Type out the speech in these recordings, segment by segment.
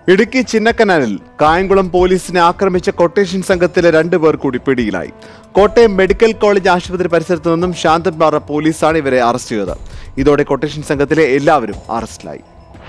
ഇടുക്കി ചിന്നക്കനാലിൽ കായംകുളം പോലീസിനെ ആക്രമിച്ച കൊട്ടേഷൻ സംഘത്തിലെ 2 പേർ കൂടി പിടിയിലായി. കോട്ടയം മെഡിക്കൽ കോളേജ് ആശുപത്രി പരിസരത്തു നിന്നും ശാന്തൻപാറ പോലീസാണ് ഇവരെ അറസ്റ്റ് ചെയ്തത്. ഇതോടെ കൊട്ടേഷൻ സംഘത്തിലെ എല്ലാവരും അറസ്റ്റിലായി.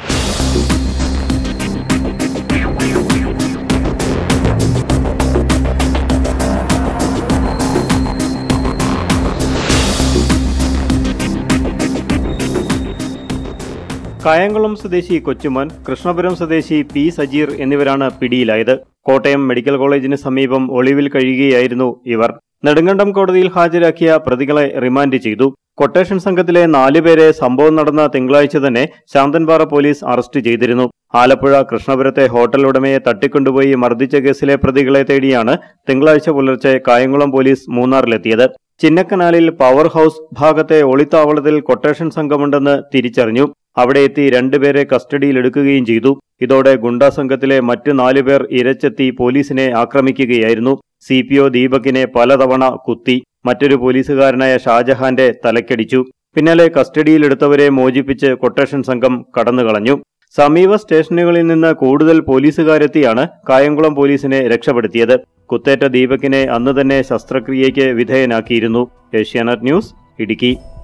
കായംകുളം സ്വദേശി കൊച്ചുമോൻ, കൃഷ്ണപുരം സ്വദേശി പി സജീർ എന്നിവരാണ് പിടിയിലായത്. കോട്ടയം മെഡിക്കൽ കോളേജിന് സമീപം ഒളിവിൽ കഴിയുകയായിരുന്നു ഇവർ. നെടുങ്കണ്ടം കോടതിയിൽ ഹാജരാക്കിയ പ്രതികളെ റിമാൻഡ് ചെയ്തു. കൊട്ടേഷൻ സംഘത്തിലെ 4 പേരെ സംഭവം നടന്ന തിങ്കളാഴ്ച തന്നെ ശാന്തൻപാറ പോലീസ് അറസ്റ്റ് ചെയ്തിരുന്നു. ആലപ്പുഴ കൃഷ്ണപുരത്തെ ഹോട്ടൽ ഉടമയെ തട്ടിക്കൊണ്ടുപോയി മർദ്ദിച്ച കേസിലെ പ്രതികളെ തേടിയാണ് തിങ്കളാഴ്ച പുലർച്ചെ കായംകുളം പോലീസ് മൂന്നാറിലെത്തിയത്. ചിന്നക്കനാലിൽ പവർ ഹൌസ് ഭാഗത്തെ ഒളിത്താവളത്തിൽ കൊട്ടേഷൻ സംഘമുണ്ടെന്ന് തിരിച്ചറിഞ്ഞു. അവിടെ എത്തി 2 പേരെ കസ്റ്റഡിയിലെടുക്കുകയും ചെയ്തു. ഇതോടെ ഗുണ്ടാ സംഘത്തിലെ മറ്റ് 4 പേർ ഇരച്ചെത്തി പോലീസിനെ ആക്രമിക്കുകയായിരുന്നു. CPO ദീപകിനെ പലതവണ കുത്തി. മറ്റൊരു പോലീസുകാരനായ ഷാജഹാന്റെ തലക്കടിച്ചു. പിന്നാലെ കസ്റ്റഡിയിലെടുത്തവരെ മോചിപ്പിച്ച് കൊട്ടേഷൻ സംഘം കടന്നുകളഞ്ഞു. സമീപ സ്റ്റേഷനുകളിൽ നിന്ന് കൂടുതൽ പോലീസുകാരെത്തിയാണ് കായംകുളം പോലീസിനെ രക്ഷപ്പെടുത്തിയത്. കുത്തേറ്റ ദീപകിനെ അന്ന് തന്നെ ശസ്ത്രക്രിയയ്ക്ക് വിധേയനാക്കിയിരുന്നു. ഏഷ്യാനെറ്റ് ന്യൂസ്, ഇടുക്കി.